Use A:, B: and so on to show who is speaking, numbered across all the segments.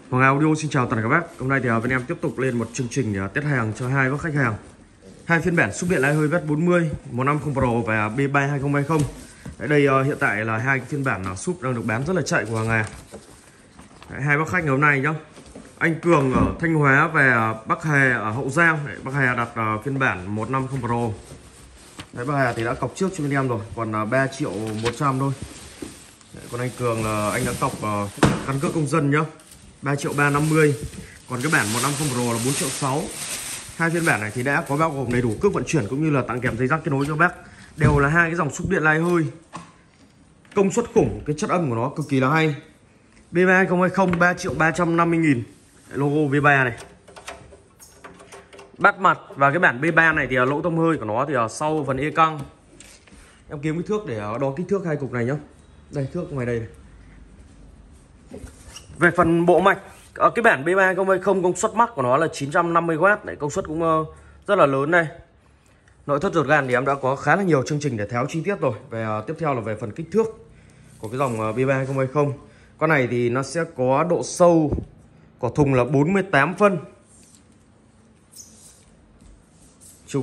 A: Hoàng Audio xin chào tất cả các bác. Hôm nay thì bên em tiếp tục lên một chương trình test hàng cho hai bác khách hàng. Hai phiên bản súp điện lai hơi VET40 150 Pro và B3 2020. Đây hiện tại là hai phiên bản súp đang được bán rất là chạy của hàng ngày. Hai bác khách ngày hôm nay nhá. Anh Cường ở Thanh Hóa và bác Hà ở Hậu Giang. Bác Hà đặt phiên bản 150 Pro. Bác Hà thì đã cọc trước cho bên em rồi, còn 3.100.000 thôi. Còn anh Cường là anh đã cọc căn cước công dân nhá, 3.350.000. Còn cái bản 150 Pro là 4.600.000. Hai phiên bản này thì đã có bao gồm đầy đủ cước vận chuyển cũng như là tặng kèm dây rắc kết nối cho bác. Đều là hai cái dòng súp điện lai hơi. Công suất khủng, cái chất âm của nó cực kỳ là hay. B3 2020 3.350.000. Logo V3 này. Bắt mặt và cái bản B3 này thì lỗ thông hơi của nó thì sau phần e căng. Em kiếm cái thước để đo kích thước hai cục này nhá. Đây, thước ngoài đây này. Về phần bộ mạch, cái bản B3 2020 công suất max của nó là 950W. Đấy, công suất cũng rất là lớn đây. Nội thất ruột gan thì em đã có khá là nhiều chương trình để tháo chi tiết rồi. Về tiếp theo là về phần kích thước của cái dòng B3 2020. Con này thì nó sẽ có độ sâu của thùng là 48 phân. Chiều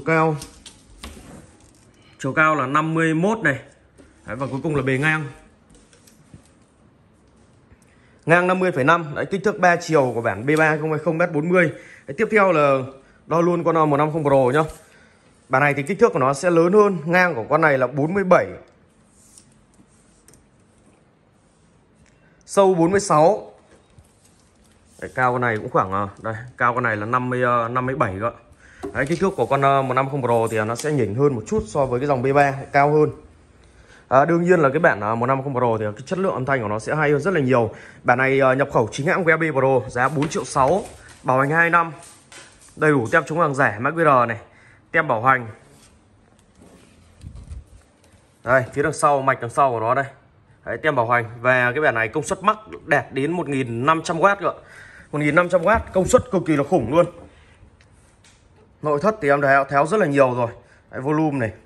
A: cao là 51 này. Đấy, và cuối cùng là bề ngang 50,5. Đấy, kích thước 3 chiều của bản B3 2020 VET40. Đấy, tiếp theo là đo luôn con 150 Pro nhá. Bản này thì kích thước của nó sẽ lớn hơn. Ngang của con này là 47, sâu 46. Đấy, cao con này cũng khoảng đây, cao con này là 57 cơ. Đấy, kích thước của con 150 Pro thì nó sẽ nhỉnh hơn một chút so với cái dòng B3, cao hơn. Đương nhiên là cái bản 150 Pro thì cái chất lượng âm thanh của nó sẽ hay hơn rất là nhiều. Bản này nhập khẩu chính hãng VAB Pro, giá 4.600.000, bảo hành 2 năm. Đầy đủ tem chống hàng giả, mã QR này, tem bảo hành. Đây, phía đằng sau, mạch đằng sau của nó đây. Đấy, tem bảo hành. Và cái bản này công suất max đạt đến 1.500W cơ. 1.500W, công suất cực kỳ là khủng luôn. Nội thất thì em đã tháo rất là nhiều rồi. Đấy, volume này.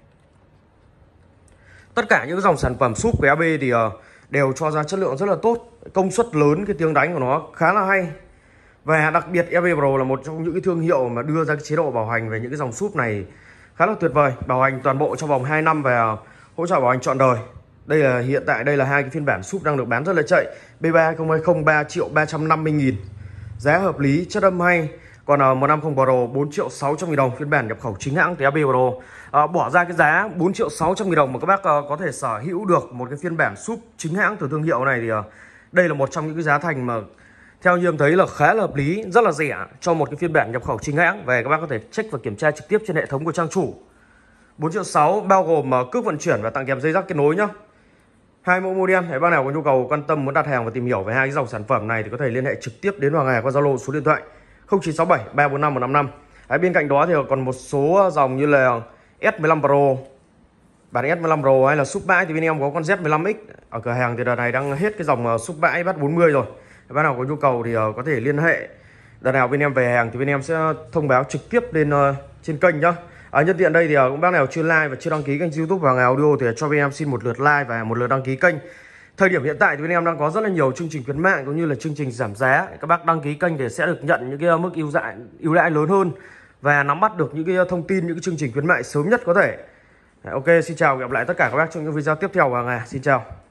A: Tất cả những dòng sản phẩm súp của AB thì đều cho ra chất lượng rất là tốt. Công suất lớn, cái tiếng đánh của nó khá là hay. Và đặc biệt AB Pro là một trong những cái thương hiệu mà đưa ra cái chế độ bảo hành về những cái dòng súp này khá là tuyệt vời. Bảo hành toàn bộ trong vòng 2 năm và hỗ trợ bảo hành trọn đời. Đây là hiện tại đây là hai cái phiên bản súp đang được bán rất là chạy. B3 2020 3.350.000. Giá hợp lý, chất âm hay. Còn 150 Pro 4.600.000 đồng, phiên bản nhập khẩu chính hãng từ AB Pro. Bỏ ra cái giá 4.600.000 đồng mà các bác có thể sở hữu được một cái phiên bản súp chính hãng từ thương hiệu này thì đây là một trong những cái giá thành mà theo như em thấy là khá là hợp lý, rất là rẻ cho một cái phiên bản nhập khẩu chính hãng. Về các bác có thể check và kiểm tra trực tiếp trên hệ thống của trang chủ. 4.600.000 bao gồm cước vận chuyển và tặng kèm dây rắc kết nối nhá. Hai mẫu model, nếu bác nào có nhu cầu quan tâm muốn đặt hàng và tìm hiểu về hai cái dòng sản phẩm này thì có thể liên hệ trực tiếp đến Hoàng Hà qua Zalo số điện thoại 0967 345 155. Bên cạnh đó thì còn một số dòng như là S15 Pro, bản S15 Pro hay là súp bãi thì bên em có con Z15X. Ở cửa hàng thì đợt này đang hết cái dòng súp bãi VET40 rồi. Nếu bác nào có nhu cầu thì có thể liên hệ. Đợt nào bên em về hàng thì bên em sẽ thông báo trực tiếp lên trên kênh nhá. Nhân tiện đây thì cũng bác nào chưa like và chưa đăng ký kênh YouTube Hoàng Hà Audio thì cho bên em xin một lượt like và một lượt đăng ký kênh. Thời điểm hiện tại thì bên em đang có rất là nhiều chương trình khuyến mại cũng như là chương trình giảm giá. Các bác đăng ký kênh để sẽ được nhận những cái mức ưu đãi lớn hơn và nắm bắt được những cái thông tin, những cái chương trình khuyến mại sớm nhất có thể. Ok, xin chào và gặp lại tất cả các bác trong những video tiếp theo của Hoàng Hà. Xin chào.